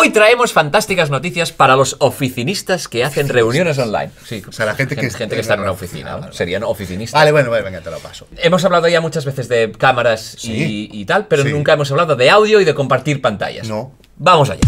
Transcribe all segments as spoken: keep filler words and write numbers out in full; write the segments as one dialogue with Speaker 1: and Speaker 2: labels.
Speaker 1: Hoy traemos fantásticas noticias para los oficinistas que hacen reuniones online. Sí,
Speaker 2: o sea, la gente,
Speaker 1: gente,
Speaker 2: que,
Speaker 1: gente que está en una oficina, ¿no? Serían oficinistas.
Speaker 2: Vale, bueno, venga, te lo paso.
Speaker 1: Hemos hablado ya muchas veces de cámaras
Speaker 2: sí.
Speaker 1: y, y tal, pero
Speaker 2: sí.
Speaker 1: nunca hemos hablado de audio y de compartir pantallas.
Speaker 2: No.
Speaker 1: Vamos allá.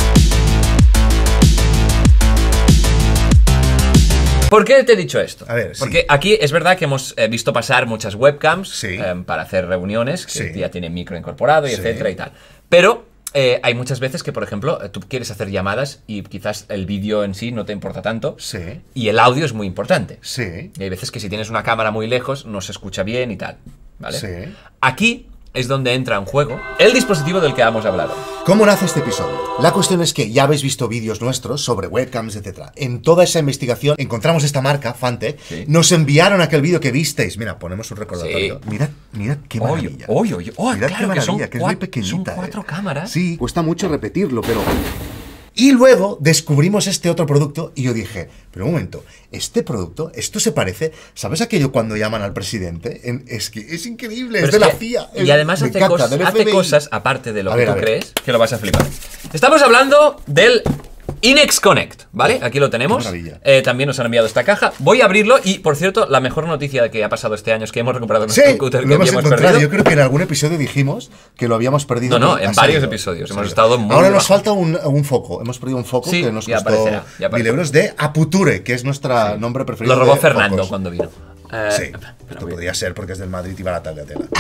Speaker 1: ¿Por qué te he dicho esto?
Speaker 2: A ver,
Speaker 1: Porque
Speaker 2: sí.
Speaker 1: aquí es verdad que hemos eh, visto pasar muchas webcams
Speaker 2: sí.
Speaker 1: eh, para hacer reuniones, que
Speaker 2: sí.
Speaker 1: ya tienen micro incorporado y
Speaker 2: sí.
Speaker 1: etcétera y tal. Pero eh, hay muchas veces que, por ejemplo, tú quieres hacer llamadas y quizás el vídeo en sí no te importa tanto.
Speaker 2: Sí.
Speaker 1: Y el audio es muy importante.
Speaker 2: Sí.
Speaker 1: Y hay veces que si tienes una cámara muy lejos no se escucha bien y tal. ¿Vale?
Speaker 2: Sí.
Speaker 1: Aquí es donde entra en juego el dispositivo del que hemos hablado.
Speaker 2: ¿Cómo nace este episodio? La cuestión es que ya habéis visto vídeos nuestros sobre webcams, etcétera. En toda esa investigación encontramos esta marca, Fante. Sí. Nos enviaron aquel vídeo que visteis. Mira, ponemos un recordatorio.
Speaker 1: Sí.
Speaker 2: Mirad, mirad qué maravilla.
Speaker 1: Oye, oye, oye.
Speaker 2: Mirad
Speaker 1: Claro
Speaker 2: qué maravilla,
Speaker 1: que son,
Speaker 2: que es muy pequeñita.
Speaker 1: Son cuatro
Speaker 2: eh.
Speaker 1: cámaras.
Speaker 2: Sí, cuesta mucho repetirlo, pero... Y luego descubrimos este otro producto y yo dije, pero un momento, este producto, esto se parece, ¿sabes aquello cuando llaman al presidente? En, es que es increíble,
Speaker 1: pero
Speaker 2: es de
Speaker 1: es
Speaker 2: la
Speaker 1: que,
Speaker 2: C I A.
Speaker 1: Y además hace,
Speaker 2: encanta,
Speaker 1: cos, hace cosas, aparte de lo
Speaker 2: a
Speaker 1: que
Speaker 2: ver,
Speaker 1: tú
Speaker 2: a ver.
Speaker 1: crees, que lo vas a flipar. Estamos hablando del Inex Connect, ¿vale? Aquí lo tenemos. Eh, también nos han enviado esta caja. Voy a abrirlo y, por cierto, la mejor noticia que ha pasado este año es que hemos recuperado nuestro
Speaker 2: sí,
Speaker 1: scooter
Speaker 2: lo
Speaker 1: que
Speaker 2: hemos
Speaker 1: habíamos
Speaker 2: encontrado.
Speaker 1: perdido.
Speaker 2: Yo creo que en algún episodio dijimos que lo habíamos perdido.
Speaker 1: No, no, en
Speaker 2: ha
Speaker 1: varios
Speaker 2: salido,
Speaker 1: episodios.
Speaker 2: ha
Speaker 1: hemos
Speaker 2: salido.
Speaker 1: estado muy
Speaker 2: Ahora nos
Speaker 1: bajo.
Speaker 2: falta un, un foco. Hemos perdido un foco
Speaker 1: sí,
Speaker 2: que nos
Speaker 1: ya
Speaker 2: costó
Speaker 1: aparecerá, ya
Speaker 2: mil euros de Aputure, que es nuestro sí. nombre preferido.
Speaker 1: Lo robó
Speaker 2: de
Speaker 1: Fernando
Speaker 2: focos.
Speaker 1: cuando vino. Eh,
Speaker 2: sí, esto podría ser porque es del Madrid y barata de tela.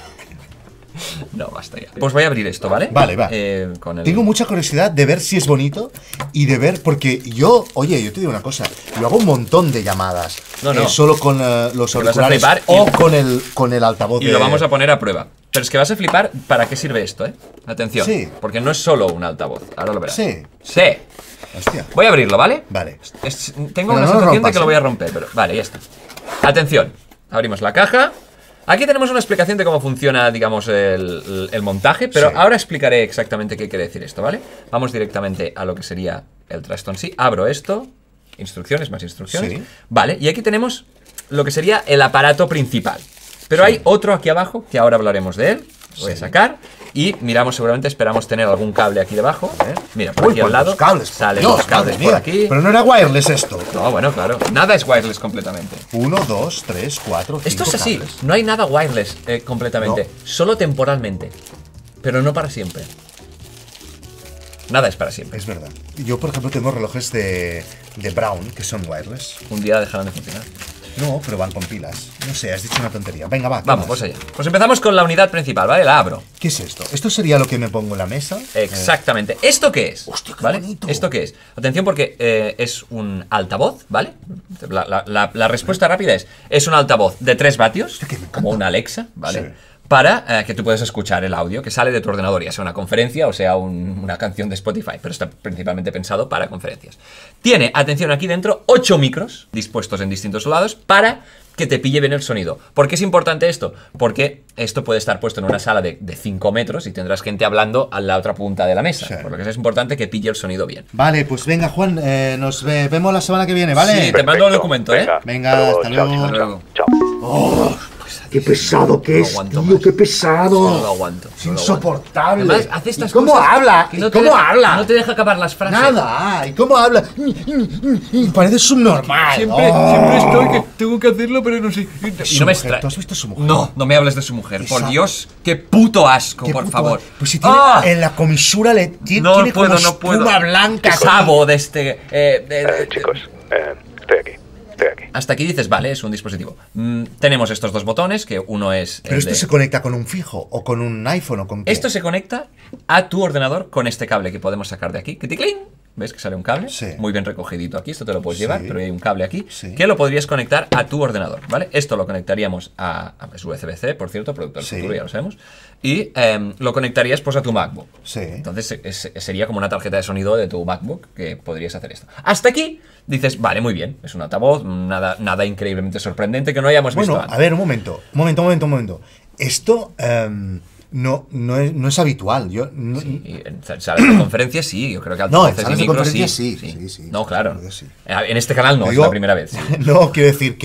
Speaker 1: No, basta ya. Pues voy a abrir esto, ¿vale?
Speaker 2: Vale, va.
Speaker 1: Eh, con el...
Speaker 2: Tengo mucha curiosidad de ver si es bonito y de ver, porque yo, oye, yo te digo una cosa, yo hago un montón de llamadas.
Speaker 1: No, no.
Speaker 2: Eh, solo con uh, los auriculares
Speaker 1: y...
Speaker 2: o con el, con el altavoz.
Speaker 1: Y
Speaker 2: de...
Speaker 1: lo vamos a poner a prueba. Pero es que vas a flipar para qué sirve esto, ¿eh? Atención.
Speaker 2: Sí.
Speaker 1: Porque no es solo un altavoz. Ahora lo verás.
Speaker 2: Sí.
Speaker 1: Sí.
Speaker 2: Hostia.
Speaker 1: Voy a abrirlo, ¿vale?
Speaker 2: Vale.
Speaker 1: Es, tengo
Speaker 2: Pero
Speaker 1: una
Speaker 2: no
Speaker 1: sensación
Speaker 2: rompas,
Speaker 1: de que lo
Speaker 2: ¿eh?
Speaker 1: voy a romper, pero vale, ya está. Atención. Abrimos la caja. Aquí tenemos una explicación de cómo funciona, digamos, el, el, el montaje, pero
Speaker 2: sí.
Speaker 1: ahora explicaré exactamente qué quiere decir esto, ¿vale? Vamos directamente a lo que sería el trasto en sí. Abro esto. Instrucciones, más instrucciones.
Speaker 2: Sí.
Speaker 1: Vale, y aquí tenemos lo que sería el aparato principal. Pero sí. hay otro aquí abajo, que ahora hablaremos de él. Lo voy sí. a sacar. Y miramos, seguramente esperamos tener algún cable aquí debajo. ¿eh? Mira, por
Speaker 2: Uy,
Speaker 1: aquí al lado.
Speaker 2: Cables,
Speaker 1: salen
Speaker 2: Dios,
Speaker 1: los cables
Speaker 2: mía.
Speaker 1: por aquí.
Speaker 2: Pero no era wireless esto.
Speaker 1: No, bueno, claro. Nada es wireless completamente.
Speaker 2: Uno, dos, tres, cuatro, cinco.
Speaker 1: Esto es así.
Speaker 2: Cables.
Speaker 1: No hay nada wireless eh, completamente.
Speaker 2: No.
Speaker 1: Solo temporalmente. Pero no para siempre. Nada es para siempre.
Speaker 2: Es verdad. Yo, por ejemplo, tengo relojes de, de Brown que son wireless.
Speaker 1: Un día dejarán de funcionar.
Speaker 2: No, pero van con pilas. No sé, has dicho una tontería. Venga, va.
Speaker 1: Vamos, pues allá. Pues empezamos con la unidad principal, ¿vale? La abro.
Speaker 2: ¿Qué es esto? ¿Esto sería lo que me pongo en la mesa?
Speaker 1: Exactamente. ¿Esto qué es?
Speaker 2: Hostia, qué
Speaker 1: ¿Vale?
Speaker 2: bonito.
Speaker 1: ¿Esto qué es? Atención porque eh, es un altavoz, ¿vale? La, la, la, la respuesta rápida es, es un altavoz de tres vatios,
Speaker 2: Hostia, que me encanta.
Speaker 1: como una Alexa, ¿vale?
Speaker 2: Sí.
Speaker 1: Para eh, que tú puedas escuchar el audio que sale de tu ordenador, ya sea una conferencia o sea un, una canción de Spotify, pero está principalmente pensado para conferencias. Tiene, atención, aquí dentro, ocho micros dispuestos en distintos lados para que te pille bien el sonido. ¿Por qué es importante esto? Porque esto puede estar puesto en una sala de cinco metros y tendrás gente hablando a la otra punta de la mesa.
Speaker 2: Sí.
Speaker 1: Por lo que es importante que pille el sonido bien.
Speaker 2: Vale, pues venga, Juan, eh, nos ve, vemos la semana que viene, ¿vale?
Speaker 1: Sí, te mando el documento, ¿eh?
Speaker 2: Venga, hasta luego.
Speaker 1: Hasta luego.
Speaker 3: Chao.
Speaker 2: Oh, ¡qué pesado que
Speaker 1: No
Speaker 2: es,
Speaker 1: aguanto
Speaker 2: tío!
Speaker 1: más.
Speaker 2: ¡Qué pesado!
Speaker 1: No lo aguanto.
Speaker 2: Es
Speaker 1: no lo
Speaker 2: insoportable.
Speaker 1: aguanto. Además, hace estas
Speaker 2: ¿Y cómo
Speaker 1: cosas
Speaker 2: habla?
Speaker 1: que no
Speaker 2: ¿Y
Speaker 1: te
Speaker 2: cómo
Speaker 1: deja-
Speaker 2: habla?
Speaker 1: No te deja acabar las frases.
Speaker 2: Nada. ¿Y cómo habla? Parece subnormal.
Speaker 1: Siempre,
Speaker 2: Oh.
Speaker 1: siempre estoy que tengo que hacerlo, pero no sé. Y
Speaker 2: Su
Speaker 1: no me
Speaker 2: mujer,
Speaker 1: extrae.
Speaker 2: ¿tú has visto a su mujer?
Speaker 1: No, no me hables de su mujer. Por
Speaker 2: Esa-
Speaker 1: Dios, qué puto asco,
Speaker 2: Qué
Speaker 1: por
Speaker 2: puto-
Speaker 1: favor.
Speaker 2: Pues si tiene
Speaker 1: ¡Ah!
Speaker 2: en la comisura le tiene,
Speaker 1: No
Speaker 2: tiene
Speaker 1: puedo,
Speaker 2: como
Speaker 1: no puedo.
Speaker 2: espuma blanca.
Speaker 1: Sabo de este. eh, de- de-
Speaker 3: Eh, chicos, eh, estoy aquí, estoy aquí.
Speaker 1: Hasta aquí dices, vale, es un dispositivo. Mm, tenemos estos dos botones, que uno es.
Speaker 2: Pero
Speaker 1: el
Speaker 2: esto
Speaker 1: de-
Speaker 2: se conecta con un fijo o con un iPhone o con qué?
Speaker 1: Esto se conecta a tu ordenador con este cable que podemos sacar de aquí. ¡Clic! ¿Ves que sale un cable?
Speaker 2: Sí.
Speaker 1: Muy bien recogidito aquí, esto te lo puedes
Speaker 2: Sí.
Speaker 1: llevar, pero hay un cable aquí
Speaker 2: Sí.
Speaker 1: que lo podrías conectar a tu ordenador, ¿vale? Esto lo conectaríamos a, a es U S B C, por cierto, producto del
Speaker 2: Sí.
Speaker 1: futuro, ya lo sabemos, y em, lo conectarías pues a tu MacBook.
Speaker 2: Sí.
Speaker 1: Entonces es- sería como una tarjeta de sonido de tu MacBook que podrías hacer esto. Hasta aquí dices, vale, muy bien, es un altavoz, nada, nada increíblemente sorprendente que no hayamos
Speaker 2: Bueno,
Speaker 1: visto antes.
Speaker 2: a ver, un momento, un momento, un momento, un momento. Esto em, no, no, es, no es habitual. Yo, no,
Speaker 1: Y en salas de conferencias sí, yo creo que
Speaker 2: No, en
Speaker 1: altavoces
Speaker 2: salas
Speaker 1: y
Speaker 2: de
Speaker 1: micros
Speaker 2: conferencias sí, sí, sí,
Speaker 1: No,
Speaker 2: sí,
Speaker 1: claro.
Speaker 2: sí, sí.
Speaker 1: En este canal no,
Speaker 2: Digo-
Speaker 1: es la primera vez. Sí.
Speaker 2: No, quiero decir que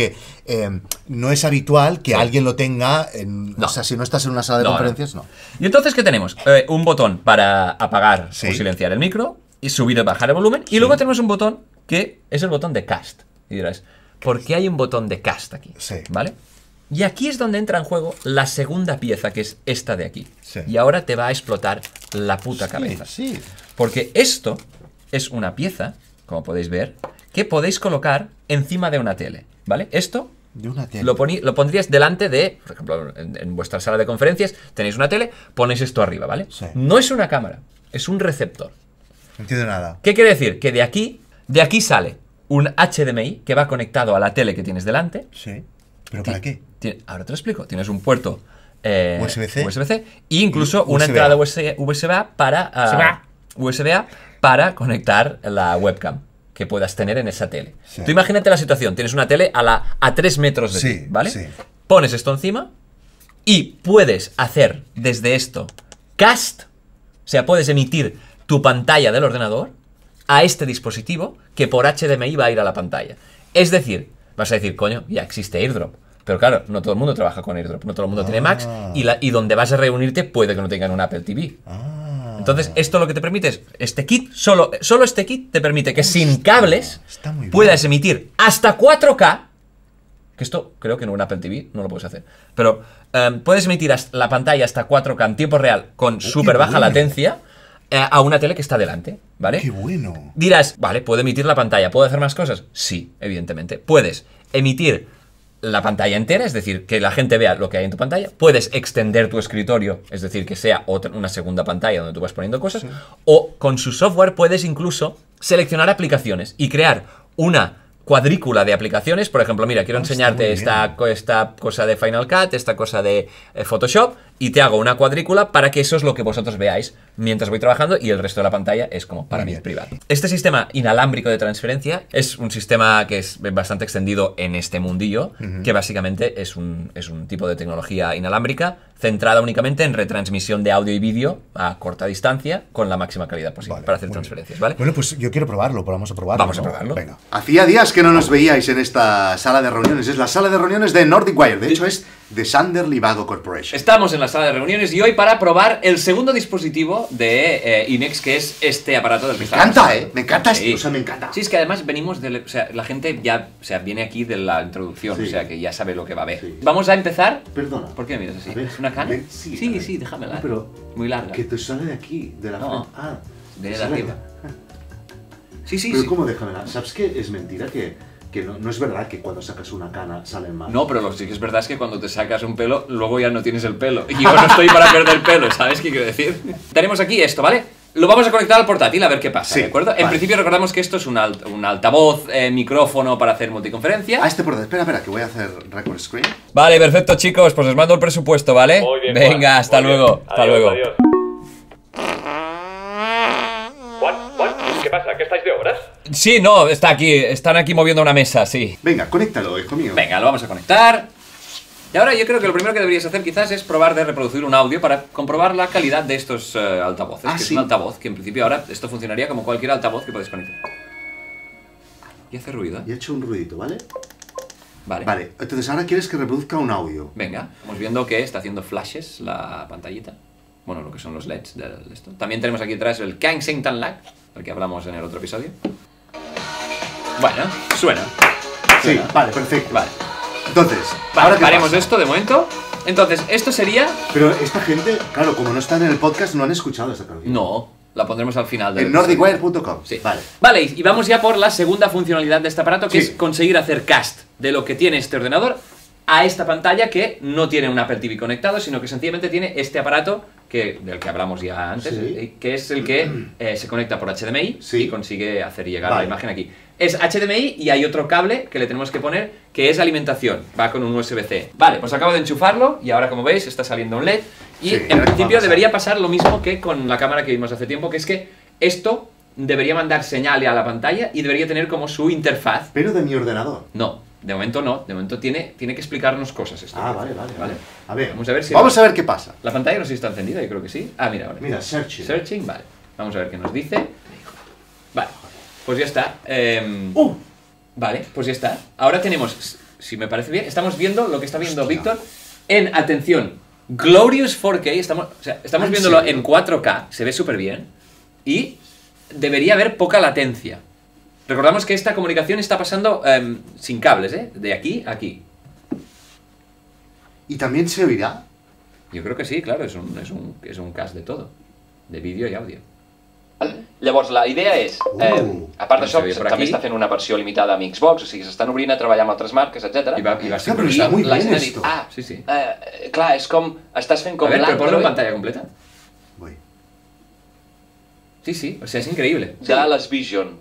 Speaker 2: eh, no es habitual que
Speaker 1: Sí.
Speaker 2: alguien lo tenga, en,
Speaker 1: No.
Speaker 2: o sea, si no estás en una sala de
Speaker 1: No,
Speaker 2: conferencias, no.
Speaker 1: Y entonces, ¿qué tenemos? Eh, un botón para apagar
Speaker 2: Sí.
Speaker 1: o silenciar el micro y subir o bajar el volumen. Y luego tenemos un botón que es el botón de cast. Y dirás, ¿por qué hay un botón de cast aquí?
Speaker 2: Sí.
Speaker 1: ¿Vale? Y aquí es donde entra en juego la segunda pieza, que es esta de aquí.
Speaker 2: Sí.
Speaker 1: Y ahora te va a explotar la puta cabeza.
Speaker 2: Sí, sí.
Speaker 1: Porque esto es una pieza, como podéis ver, que podéis colocar encima de una tele. ¿Vale? Esto
Speaker 2: De una tele.
Speaker 1: lo, poní- lo pondrías delante de, por ejemplo, en, en vuestra sala de conferencias tenéis una tele, ponéis esto arriba, ¿vale?
Speaker 2: Sí.
Speaker 1: No es una cámara, es un receptor.
Speaker 2: No entiendo nada.
Speaker 1: ¿Qué quiere decir? Que de aquí, de aquí sale un H D M I que va conectado a la tele que tienes delante.
Speaker 2: Sí. ¿Pero para qué?
Speaker 1: Ti- Ahora te lo explico. Tienes un puerto eh,
Speaker 2: U S B C.
Speaker 1: U S B C e incluso
Speaker 2: Y
Speaker 1: una
Speaker 2: U S B A.
Speaker 1: entrada U S B A para ah,
Speaker 2: U S B A.
Speaker 1: U S B A para conectar la webcam que puedas tener en esa tele.
Speaker 2: Sí.
Speaker 1: Tú imagínate la situación, tienes una tele a la a tres metros de
Speaker 2: Sí,
Speaker 1: ti, ¿vale?
Speaker 2: sí.
Speaker 1: Pones esto encima y puedes hacer desde esto cast, o sea, puedes emitir tu pantalla del ordenador a este dispositivo que por H D M I va a ir a la pantalla. Es decir, vas a decir, coño, ya existe AirDrop. Pero claro, no todo el mundo trabaja con AirDrop, no todo el mundo tiene Macs y, la, y donde vas a reunirte puede que no tengan un Apple T V.
Speaker 2: Ah.
Speaker 1: Entonces, esto lo que te permite es, este kit, solo, solo este kit te permite que sin cables
Speaker 2: está muy bien.
Speaker 1: puedas emitir hasta cuatro K, que esto creo que en un Apple T V no lo puedes hacer, pero em, puedes emitir hasta- la pantalla hasta cuatro K en tiempo real con súper baja
Speaker 2: bueno.
Speaker 1: latencia eh, a una tele que está delante, ¿vale?
Speaker 2: Qué bueno.
Speaker 1: Dirás, vale, ¿puedo emitir la pantalla? ¿Puedo hacer más cosas? Sí, evidentemente. Puedes emitir la pantalla entera, es decir, que la gente vea lo que hay en tu pantalla. Puedes extender tu escritorio, es decir, que sea otra, una segunda pantalla donde tú vas poniendo cosas. O con su software puedes incluso seleccionar aplicaciones y crear una cuadrícula de aplicaciones. Por ejemplo, mira, quiero
Speaker 2: Ah, está
Speaker 1: enseñarte
Speaker 2: muy
Speaker 1: esta,
Speaker 2: bien.
Speaker 1: co- esta cosa de Final Cut, esta cosa de eh, Photoshop, y te hago una cuadrícula para que eso es lo que vosotros veáis mientras voy trabajando y el resto de la pantalla es como para
Speaker 2: Muy
Speaker 1: mí
Speaker 2: bien.
Speaker 1: privado. Este sistema inalámbrico de transferencia es un sistema que es bastante extendido en este mundillo, que básicamente es un, es un tipo de tecnología inalámbrica centrada únicamente en retransmisión de audio y vídeo a corta distancia con la máxima calidad posible
Speaker 2: Vale,
Speaker 1: para hacer
Speaker 2: muy bien.
Speaker 1: transferencias, ¿vale?
Speaker 2: Bueno, pues yo quiero probarlo, pues vamos a probarlo.
Speaker 1: Vamos a
Speaker 2: ¿no?
Speaker 1: probarlo.
Speaker 2: Venga.
Speaker 4: Hacía días que no nos veíais en esta sala de reuniones. Es la sala de reuniones de Nordic Wire. De hecho, es de Sander Livago Corporation.
Speaker 1: Estamos en la sala de reuniones y hoy para probar el segundo dispositivo de eh, Inex, que es este aparato del que
Speaker 4: Me
Speaker 1: estamos
Speaker 4: encanta,
Speaker 1: hablando.
Speaker 4: ¿eh? Me encanta
Speaker 1: Sí.
Speaker 4: esto. O sea, me encanta.
Speaker 1: Sí, es que además venimos de... O sea, la gente ya o sea, viene aquí de la introducción,
Speaker 4: Sí.
Speaker 1: o sea, que ya sabe lo que va a ver.
Speaker 4: Sí.
Speaker 1: Vamos a empezar...
Speaker 4: Perdona.
Speaker 1: ¿Por qué me miras así?
Speaker 4: A ver,
Speaker 1: ¿Es una cana?
Speaker 4: ven, sí,
Speaker 1: sí,
Speaker 4: a ver.
Speaker 1: sí, déjamela.
Speaker 4: No, pero
Speaker 1: Muy larga.
Speaker 4: Que te sale de aquí, de la
Speaker 1: No,
Speaker 4: frente. Ah,
Speaker 1: de
Speaker 4: te
Speaker 1: de
Speaker 4: sale
Speaker 1: arriba. Sí, sí,
Speaker 4: Pero
Speaker 1: sí.
Speaker 4: ¿cómo déjamela? ¿Sabes qué? Es mentira que, que no, no es verdad que cuando sacas una cana salen más.
Speaker 1: No, pero lo que sí que es verdad es que cuando te sacas un pelo, luego ya no tienes el pelo. Y yo no estoy para perder pelo, ¿sabes qué quiero decir? Tenemos aquí esto, ¿vale? Lo vamos a conectar al portátil a ver qué pasa,
Speaker 4: Sí,
Speaker 1: ¿de acuerdo? En
Speaker 4: vale.
Speaker 1: principio recordamos que esto es un, alt- un altavoz, eh, micrófono para hacer multiconferencia.
Speaker 4: A este por espera, espera, que voy a hacer record screen.
Speaker 1: Vale, perfecto, chicos, pues os mando el presupuesto, ¿vale?
Speaker 3: Muy bien,
Speaker 1: Venga,
Speaker 3: Juan,
Speaker 1: hasta
Speaker 3: muy bien.
Speaker 1: luego, hasta
Speaker 3: Adiós,
Speaker 1: luego.
Speaker 3: adiós. Juan, Juan, ¿qué pasa? ¿Qué estáis de obras?
Speaker 1: Sí, no, está aquí, están aquí moviendo una mesa, sí.
Speaker 4: Venga, conéctalo, hijo mío.
Speaker 1: Venga, lo vamos a conectar. Y ahora yo creo que lo primero que deberías hacer quizás es probar de reproducir un audio para comprobar la calidad de estos eh, altavoces.
Speaker 4: Ah,
Speaker 1: que es
Speaker 4: sí.
Speaker 1: un altavoz, que en principio ahora esto funcionaría como cualquier altavoz que podéis conectar. Y hace ruido,
Speaker 4: Y
Speaker 1: ¿eh?
Speaker 4: he hecho un ruidito, ¿vale?
Speaker 1: Vale.
Speaker 4: Vale, entonces ahora quieres que reproduzca un audio.
Speaker 1: Venga, vamos viendo que está haciendo flashes la pantallita. Bueno, lo que son los L E Ds de de esto. También tenemos aquí atrás el Kensington Lag, del que hablamos en el otro episodio. Bueno, suena.
Speaker 4: Sí,
Speaker 1: Suena.
Speaker 4: vale, perfecto.
Speaker 1: Vale.
Speaker 4: Entonces,
Speaker 1: Vale,
Speaker 4: ahora qué
Speaker 1: paremos
Speaker 4: pasa?
Speaker 1: esto de momento. Entonces, esto sería...
Speaker 4: Pero esta gente, claro, como no están en el podcast, no han escuchado esta canción.
Speaker 1: No, la pondremos al final del
Speaker 4: En
Speaker 1: episodio.
Speaker 4: nordicwire punto com.
Speaker 1: Sí.
Speaker 4: Vale.
Speaker 1: Vale, y vamos ya por la segunda funcionalidad de este aparato, que
Speaker 4: Sí.
Speaker 1: es conseguir hacer cast de lo que tiene este ordenador a esta pantalla que no tiene un Apple T V conectado, sino que sencillamente tiene este aparato que, del que hablamos ya antes,
Speaker 4: Sí.
Speaker 1: eh, que es el que eh, se conecta por H D M I
Speaker 4: Sí.
Speaker 1: y consigue hacer llegar
Speaker 4: Vale.
Speaker 1: la imagen aquí. Es H D M I y hay otro cable que le tenemos que poner que es alimentación, va con un U S B C. Vale, pues acabo de enchufarlo y ahora como veis está saliendo un L E D y
Speaker 4: Sí,
Speaker 1: en
Speaker 4: ahora qué va a
Speaker 1: principio
Speaker 4: pasar.
Speaker 1: debería pasar lo mismo que con la cámara que vimos hace tiempo, que es que esto debería mandar señal a la pantalla y debería tener como su interfaz.
Speaker 4: Pero de mi ordenador.
Speaker 1: No, de momento no, de momento tiene, tiene que explicarnos cosas esto.
Speaker 4: Ah, vale, vale,
Speaker 1: Vale.
Speaker 4: vale. A ver,
Speaker 1: Vamos a ver si
Speaker 4: vamos a ver qué pasa.
Speaker 1: la pantalla no sé si está encendida, yo creo que sí. Ah, mira, ahora.
Speaker 4: Mira, searching.
Speaker 1: Searching, vale. Vamos a ver qué nos dice. Vale, pues ya está. Em,
Speaker 4: ¡Uh!
Speaker 1: Vale, pues ya está. Ahora tenemos si me parece bien, estamos viendo lo que está viendo Víctor en, atención, Glorious cuatro K, estamos, o sea, estamos
Speaker 2: ¿En
Speaker 1: viéndolo
Speaker 2: serio?
Speaker 1: en cuatro K, se ve súper bien, y debería haber poca latencia. Recordamos que esta comunicación está pasando um, sin cables, ¿eh? De aquí a aquí.
Speaker 4: ¿Y también se oirá?
Speaker 1: Yo creo que sí, claro, és un, és un, és un cas de todo, de vídeo i àudio.
Speaker 5: Llavors, la idea és, eh,
Speaker 4: Uh,
Speaker 5: a part d'això,
Speaker 1: se veia per
Speaker 5: també
Speaker 1: aquí.
Speaker 5: està fent una versió limitada amb Xbox, o sigui, s'estan obrint a treballar amb altres marques, etcètera.
Speaker 1: I va, i va
Speaker 4: Està, però està
Speaker 1: sincronitzar.
Speaker 4: muy
Speaker 5: La
Speaker 4: bien
Speaker 5: gent ha dit,
Speaker 4: esto.
Speaker 5: ah,
Speaker 1: Sí, sí.
Speaker 5: eh, clar, és com, estàs fent
Speaker 1: A
Speaker 5: com
Speaker 1: ver, pero ponlo en
Speaker 5: l'Android
Speaker 1: pantalla completa.
Speaker 4: Voy.
Speaker 1: Sí, sí, o sea, es increíble.
Speaker 5: de les Vision.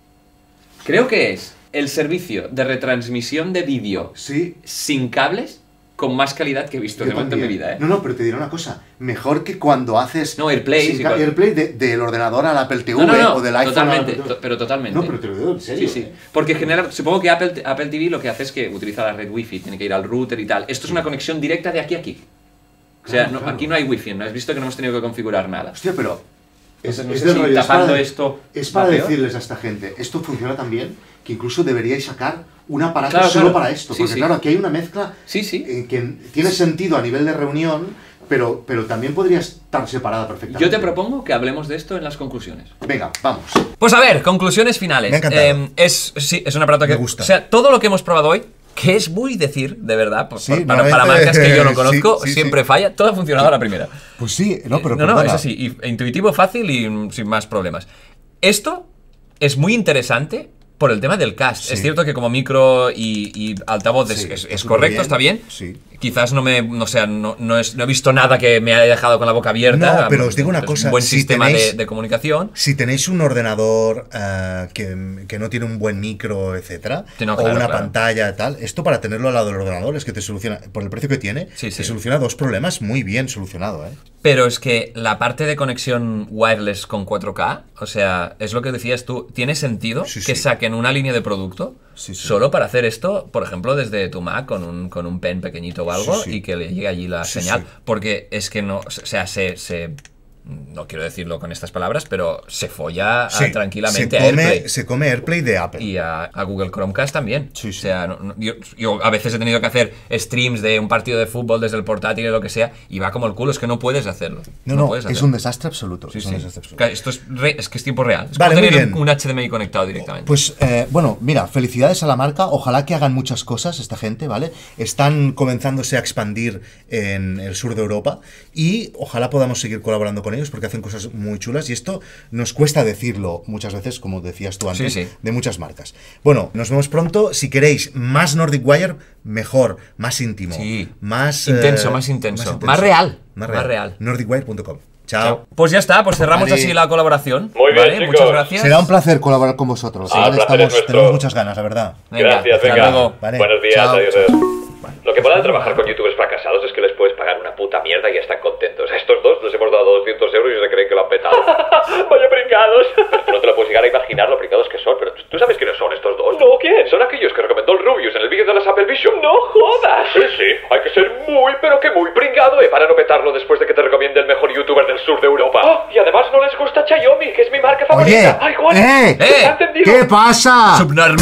Speaker 1: Creo que es el servicio de retransmisión de vídeo
Speaker 4: Sí.
Speaker 1: sin cables con más calidad que he visto
Speaker 4: Yo
Speaker 1: de momento en mi
Speaker 4: también.
Speaker 1: vida, ¿eh?
Speaker 4: No, no, pero te diré una cosa. Mejor que cuando haces...
Speaker 1: No, AirPlay,
Speaker 4: sin
Speaker 1: sí,
Speaker 4: ca-
Speaker 1: cual-
Speaker 4: AirPlay de- del ordenador al Apple T V
Speaker 1: No, no, no,
Speaker 4: o del iPhone
Speaker 1: totalmente,
Speaker 4: al Apple T V.
Speaker 1: to- pero totalmente.
Speaker 4: No, pero te lo digo en serio.
Speaker 1: Sí, sí.
Speaker 4: ¿eh?
Speaker 1: Porque genera, supongo que Apple, Apple T V lo que hace es que utiliza la red Wi-Fi, tiene que ir al router y tal. Esto es una conexión directa de aquí a aquí. O sea,
Speaker 4: Claro,
Speaker 1: no-
Speaker 4: claro.
Speaker 1: aquí no hay Wi-Fi, ¿no? Has visto que no hemos tenido que configurar nada.
Speaker 4: Hostia, pero... Es,
Speaker 1: Entonces, no
Speaker 4: es
Speaker 1: sé
Speaker 4: del
Speaker 1: si
Speaker 4: rollo, es
Speaker 1: tapando
Speaker 4: para,
Speaker 1: esto
Speaker 4: es para
Speaker 1: va peor.
Speaker 4: decirles a esta gente, esto funciona tan bien que incluso deberíais sacar un aparato
Speaker 1: Claro,
Speaker 4: solo
Speaker 1: claro.
Speaker 4: para esto.
Speaker 1: Sí,
Speaker 4: Porque
Speaker 1: sí.
Speaker 4: claro, aquí hay una mezcla
Speaker 1: Sí, sí.
Speaker 4: eh, que tiene sentido a nivel de reunión, pero, pero también podría estar separada perfectamente.
Speaker 1: Yo te propongo que hablemos de esto en las conclusiones.
Speaker 4: Venga, vamos.
Speaker 1: Pues a ver, conclusiones finales.
Speaker 2: Me ha encantado.
Speaker 1: Eh, es, sí, es un aparato que...
Speaker 2: Me gusta.
Speaker 1: O sea, todo lo que hemos probado hoy, que es muy decir, de verdad, por-
Speaker 2: Sí,
Speaker 1: por- para, para
Speaker 2: normalmente-
Speaker 1: marcas que yo no
Speaker 2: sí,
Speaker 1: conozco,
Speaker 2: sí,
Speaker 1: siempre
Speaker 2: sí.
Speaker 1: falla, todo ha funcionado a la primera.
Speaker 2: Pues sí, no, pero
Speaker 1: no, no,
Speaker 2: perdona.
Speaker 1: es así, y- intuitivo, fácil y mm, sin más problemas. Esto es muy interesante por el tema del cast.
Speaker 2: Sí.
Speaker 1: Es cierto que como micro y, y altavoz es,
Speaker 2: Sí,
Speaker 1: es-
Speaker 2: está
Speaker 1: es
Speaker 2: súper
Speaker 1: correcto,
Speaker 2: bien.
Speaker 1: está bien.
Speaker 2: Sí.
Speaker 1: Quizás no me, no, sea, no, no, es- no he visto nada que me haya dejado con la boca abierta.
Speaker 2: No, pero os digo una
Speaker 1: Es
Speaker 2: cosa,
Speaker 1: Un buen
Speaker 2: si
Speaker 1: sistema
Speaker 2: tenéis-
Speaker 1: de, de comunicación.
Speaker 2: Si tenéis un ordenador eh, que, que no tiene un buen micro, etcétera,
Speaker 1: Sí, no,
Speaker 2: o
Speaker 1: claro,
Speaker 2: una
Speaker 1: claro.
Speaker 2: pantalla tal, esto para tenerlo al lado del ordenador es que te soluciona, por el precio que tiene,
Speaker 1: Sí,
Speaker 2: te
Speaker 1: sí.
Speaker 2: soluciona dos problemas muy bien solucionado, ¿eh?
Speaker 1: Pero es que la parte de conexión wireless con cuatro K, o sea, es lo que decías tú, ¿tiene sentido
Speaker 2: Sí,
Speaker 1: que
Speaker 2: sí.
Speaker 1: saquen una línea de producto
Speaker 2: Sí, sí.
Speaker 1: solo para hacer esto, por ejemplo, desde tu Mac con un, con un pen pequeñito o algo
Speaker 2: Sí, sí.
Speaker 1: y que le llegue allí la
Speaker 2: Sí,
Speaker 1: señal?
Speaker 2: sí.
Speaker 1: Porque es que no, o sea, se... se no quiero decirlo con estas palabras, pero se folla a-
Speaker 2: Sí,
Speaker 1: tranquilamente
Speaker 2: se
Speaker 1: a
Speaker 2: come,
Speaker 1: AirPlay.
Speaker 2: se come AirPlay de Apple.
Speaker 1: Y a, a Google Chromecast también.
Speaker 2: Sí, sí.
Speaker 1: O sea, no- no- yo, yo a veces he tenido que hacer streams de un partido de fútbol desde el portátil o lo que sea, y va como el culo, es que no puedes hacerlo.
Speaker 2: no, no,
Speaker 1: puedes
Speaker 2: es
Speaker 1: hacerlo.
Speaker 2: un desastre absoluto.
Speaker 1: Sí,
Speaker 2: es
Speaker 1: sí.
Speaker 2: un desastre absoluto.
Speaker 1: Esto es, re- es que es tiempo real. Es
Speaker 2: Vale,
Speaker 1: como
Speaker 2: muy
Speaker 1: tener
Speaker 2: bien.
Speaker 1: un, un H D M I conectado directamente.
Speaker 2: Pues eh, bueno, mira, felicidades a la marca. Ojalá que hagan muchas cosas esta gente, ¿vale? Están comenzándose a expandir en el sur de Europa y ojalá podamos seguir colaborando con ellos porque hacen cosas muy chulas y esto nos cuesta decirlo muchas veces, como decías tú antes,
Speaker 1: Sí, sí.
Speaker 2: de muchas marcas. Bueno, nos vemos pronto. Si queréis más Nordic Wire, mejor, más íntimo,
Speaker 1: Sí.
Speaker 2: más
Speaker 1: Intenso,
Speaker 2: eh,
Speaker 1: más intenso. Más real.
Speaker 2: Más
Speaker 1: Más
Speaker 2: real.
Speaker 1: real.
Speaker 2: nordic wire punto com. Chao.
Speaker 1: Pues ya está, pues cerramos
Speaker 2: Vale.
Speaker 1: así la colaboración.
Speaker 3: Muy bien,
Speaker 1: ¿vale?
Speaker 3: chicos.
Speaker 1: Muchas gracias.
Speaker 2: Será un placer colaborar con vosotros.
Speaker 3: Ah,
Speaker 2: ¿eh?
Speaker 3: el placer es
Speaker 2: Estamos,
Speaker 3: nuestro.
Speaker 2: tenemos muchas ganas, la verdad.
Speaker 1: Venga,
Speaker 3: Gracias,
Speaker 1: hasta
Speaker 3: venga.
Speaker 1: luego.
Speaker 2: Vale.
Speaker 3: Buenos días,
Speaker 2: Chao.
Speaker 3: adiós. Lo que mola de trabajar con youtubers fracasados es que les puedes pagar una puta mierda y ya están contentos. A estos dos les hemos dado doscientos euros y se creen que lo han petado. Vaya pringados. Pero tú no te lo puedes llegar a imaginar lo pringados que son. Pero ¿tú sabes quiénes son estos dos? No, ¿quién? Son aquellos que recomendó el Rubius en el vídeo de las Apple Vision. ¡No jodas! Sí, sí. Hay que ser muy, pero que muy pringado, eh, para no petarlo después de que te recomiende el mejor youtuber del sur de Europa. Oh, y además no les gusta Xiaomi, que es mi marca
Speaker 2: Oye,
Speaker 3: favorita. ¡Ay, Juan!
Speaker 2: eh,
Speaker 1: ¡Eh!
Speaker 3: ¿Ha entendido?
Speaker 2: ¿qué pasa?
Speaker 1: Subnorm-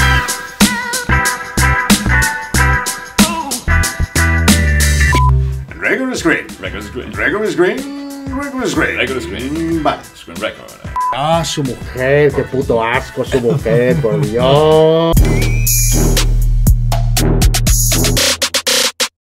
Speaker 4: Regular screen.
Speaker 3: Regular screen.
Speaker 4: Regular screen. Regular screen.
Speaker 3: Regular screen.
Speaker 4: Vale.
Speaker 3: Screen record.
Speaker 6: Ah, su mujer, qué puto asco su mujer, por Dios.